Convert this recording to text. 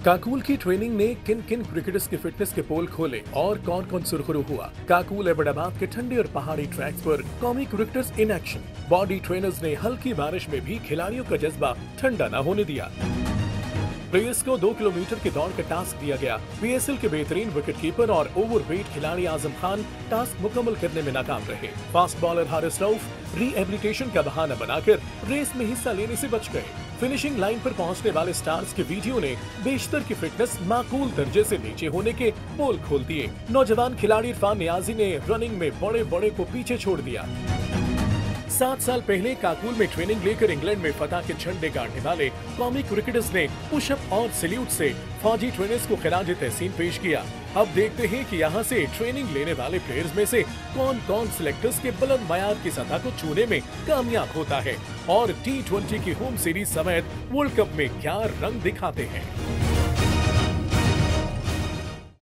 काकूल की ट्रेनिंग ने किन किन क्रिकेटर्स की फिटनेस के पोल खोले और कौन कौन सुरखरू हुआ। काकूल एबटाबाद के ठंडे और पहाड़ी ट्रैक्स पर कौमी cricketers in action. Body trainers ने हल्की बारिश में भी खिलाड़ियों का जज्बा ठंडा न होने दिया। प्लेयर्स को 2 किलोमीटर की दौड़ का टास्क दिया गया। पीएसएल के बेहतरीन विकेटकीपर और ओवरवेट खिलाड़ी आजम खान टास्क मुकम्मल करने में नाकाम रहे। Fast bowler Haris Rauf rehabilitation का बहाना बनाकर रेस में हिस्सा लेने से बच गए। फिनिशिंग लाइन पर पहुंचने वाले स्टार्स के वीडियो ने बेशतर की फिटनेस माकूल दर्जे से नीचे होने के पोल खोल दिए। नौजवान खिलाड़ी इरफान नियाजी ने रनिंग में बड़े बड़े को पीछे छोड़ दिया। 7 साल पहले काकूल में ट्रेनिंग लेकर इंग्लैंड में फतह के झंडे गाड़ने वाले कौमी क्रिकेटर्स ने पुशअप और सैल्यूट से फौजी ट्रेनर्स को खिराज तहसीन पेश किया। अब देखते हैं कि यहां से ट्रेनिंग लेने वाले प्लेयर्स में से कौन कौन सिलेक्टर्स के बुलंद मयार की सतह को छूने में कामयाब होता है और T20 की होम सीरीज समेत वर्ल्ड कप में क्या रंग दिखाते हैं।